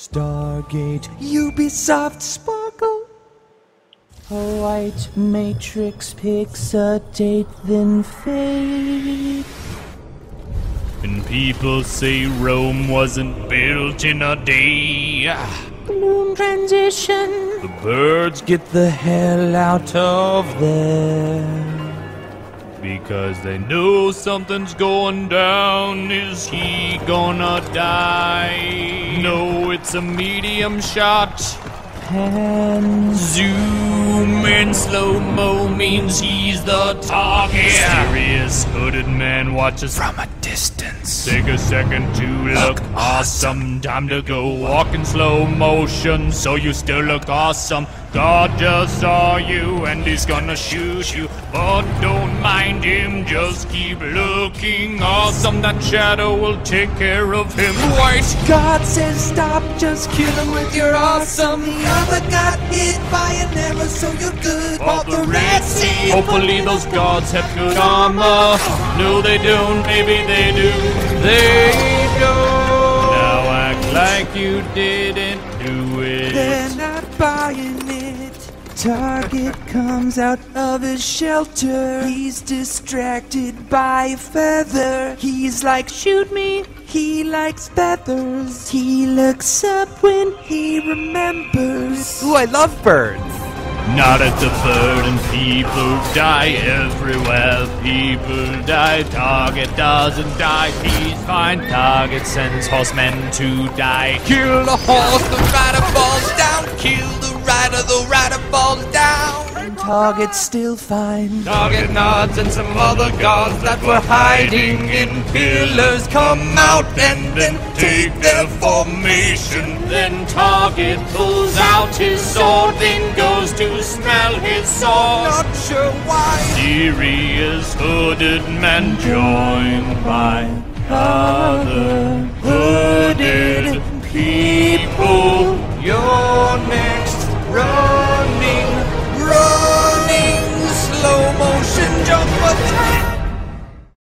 Stargate, Ubisoft, Sparkle. A white matrix picks a date, then fade. And people say Rome wasn't built in a day. Bloom transition. The birds Get the hell out of there. because they know something's going down. Is he gonna die? No, it's a medium shot. Hands. Zoom in slow-mo means he's the target. Mysterious hooded man watches from a distance. Take a second to look awesome. Time to go walk in slow motion so you still look awesome. God just saw you and he's gonna shoot you, but don't mind him, just keep looking awesome. That shadow will take care of him. Wait! God says stop, just kill him with your awesome. The other got hit by an arrow, so you're good. Off the Red Sea. Hopefully those gods have good armor. No, they don't. Maybe they do. They don't. Now act like you didn't do it. They're not buying it. Target comes out of his shelter. He's distracted by a feather. He's like, shoot me. He likes feathers. He looks up when he remembers. Ooh, I love birds. Not at the bird, and people die everywhere. People die. Target doesn't die. He's fine. Target sends horsemen to die. Kill the horse, the rider falls down. Kill the rider falls down. And Target's still fine. Target nods and some other gods that were hiding in pillars come out and then take their formation. Then Target pulls out his sword, then goes to smell his sword. Not sure why. Mysterious hooded man joined by others.